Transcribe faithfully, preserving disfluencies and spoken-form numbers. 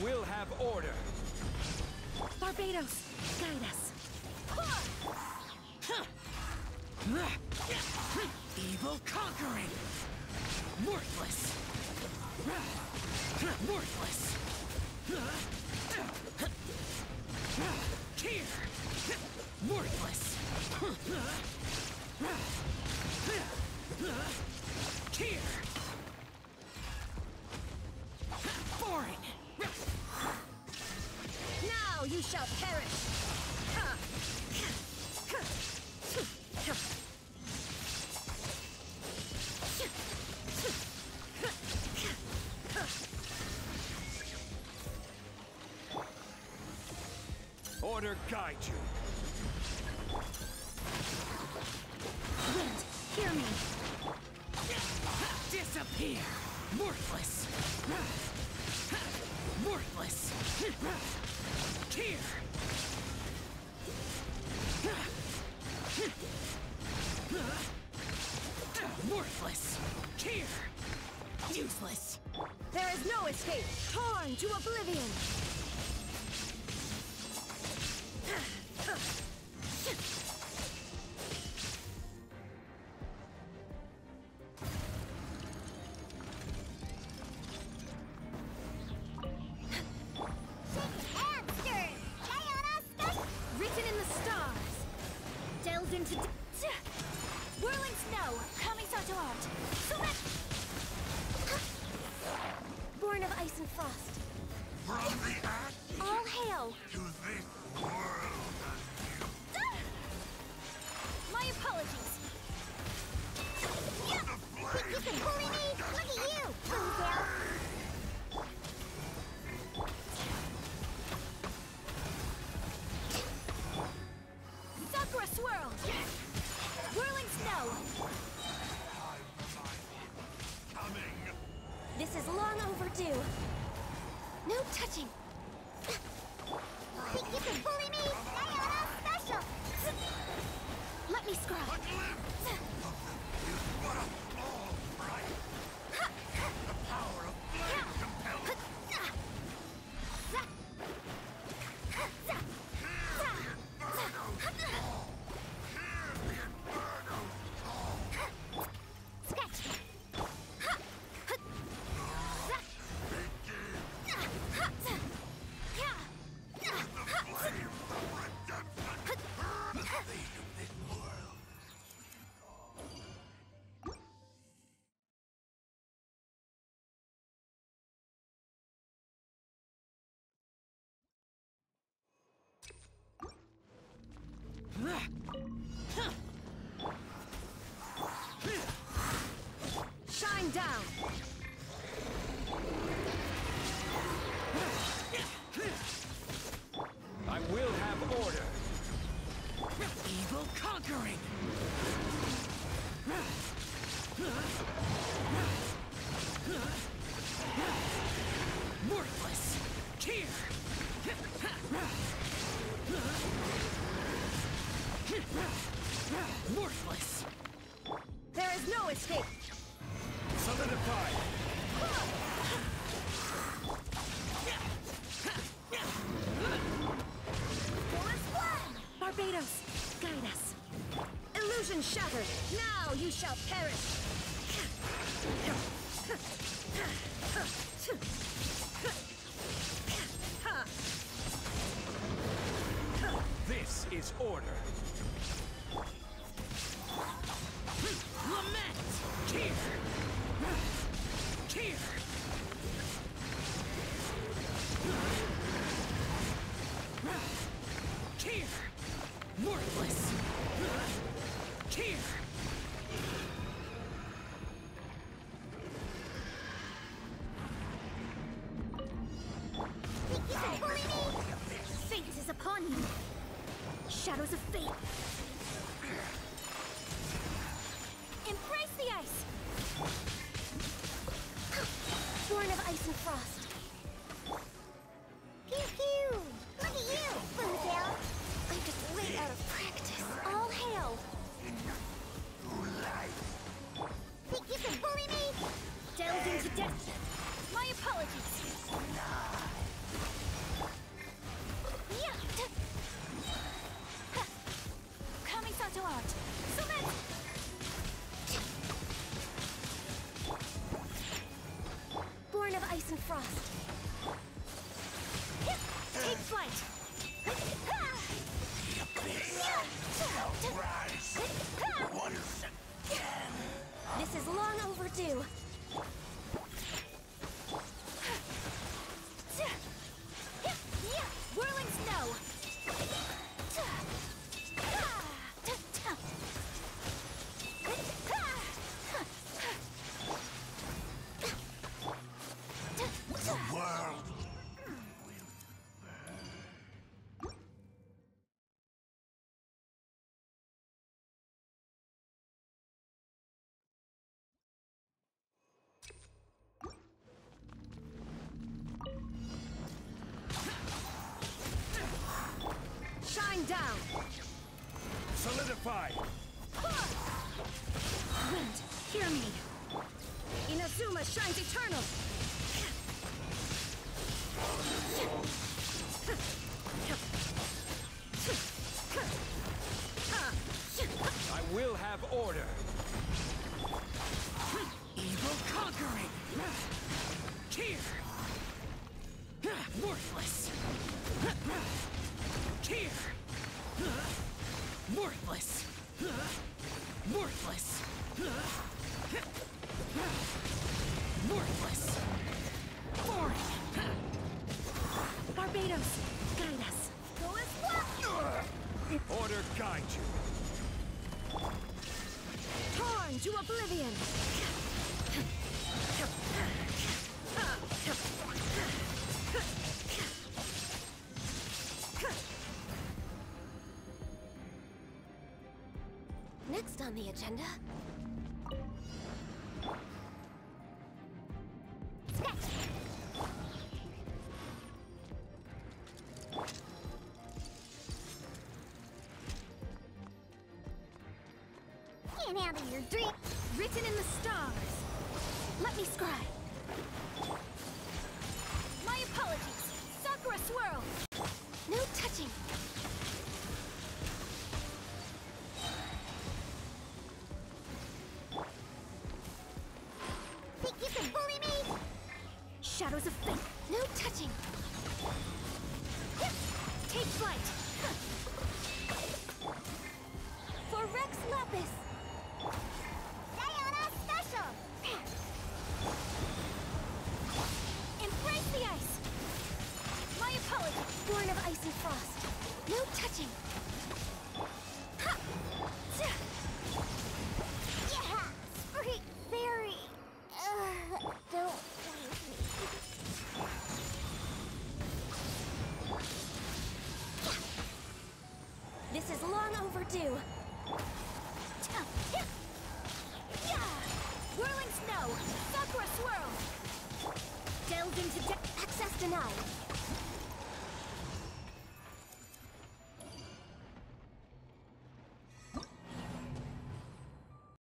will have order. Barbatos, guide us. Evil conquering! Worthless! Worthless! Here! Worthless! Here! Boring! Now you shall perish! Order guide you. Wind, hear me! Disappear! Worthless! Worthless! Here! Worthless! Here! Useless! There is no escape! Torn to oblivion! Written in the stars! Delved into... Whirling snow! Kamisato art! Sumet! Born of ice and frost. From the ash All hail! to this world. My apologies! The flame. You can bully me! Look at you! Boomtail! Sakura swirl! Whirling snow! Coming. This is long overdue. No touching! Think you can bully me? Diana special! Let me scrub! A glimpse is but a small price. The power of flame compels. Hear the inferno call. Sketch! Begin the flame of redemption. The fate of this world. Shine down! I will have order. Evil conquering! Worthless! Here! Worthless! There is no escape! Solidified. Barbatos, guide us. Illusion shattered! Now you shall perish! This is order. Lament! Here! Here! Here! Worthless! Here! Fate is upon you! Shadows of fate! Embrace the ice! Born of ice and frost! Pew pew! Look at you, Boomtail! I'm just way out of practice. All hail! Think you can bully me? Delved into depth. My apologies. do. Whirling snow. The world. Shine down. Solidified. Wind, hear me. Inazuma shines eternal. I will have order. Evil conquering! Tear! Worthless! Tear! Worthless! Worthless! Worthless! Boring! Barbados, guide us. Go as well. Order guide you. Torn to oblivion. Next on the agenda. Sketch. Can't handle your dream. Written in the stars. Let me scribe. My apologies. Sakura swirl. No touching. Think you can bully me? Shadows of fate. No touching. Take flight. For Rex Lapis. Diana Special! Embrace the ice! My apology, born of ice and frost. No touching. Ha! Yeah! Spree Fairy! Uh, don't leave me. This is long overdue. Whirling snow! Sakura swirl! Delved into de- access denied.